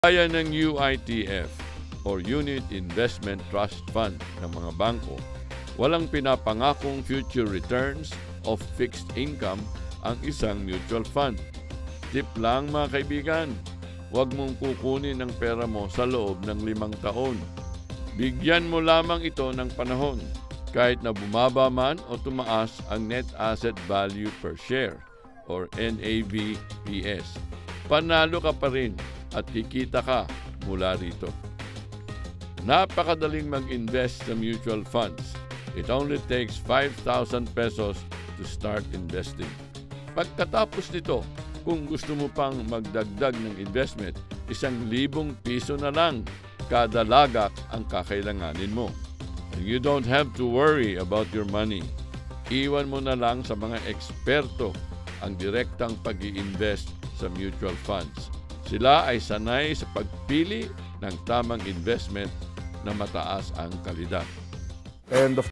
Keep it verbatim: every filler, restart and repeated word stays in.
Kaya ng U I T F or Unit Investment Trust Fund ng mga bangko, walang pinapangakong future returns of fixed income ang isang mutual fund. Tip lang mga kaibigan, huwag mong kukunin ang pera mo sa loob ng limang taon. Bigyan mo lamang ito ng panahon kahit na bumaba man o tumaas ang Net Asset Value per Share or N A V P S. Panalo ka pa rin at kikita ka mula rito. Napakadaling mag-invest sa mutual funds. It only takes five thousand pesos to start investing. Pagkatapos nito, kung gusto mo pang magdagdag ng investment, isang libong piso na lang kada lagak ang kakailanganin mo. And you don't have to worry about your money. Iwan mo na lang sa mga eksperto ang direktang pag-i-invest sa mutual funds. Sila ay sanay sa pagpili ng tamang investment na mataas ang kalidad. And of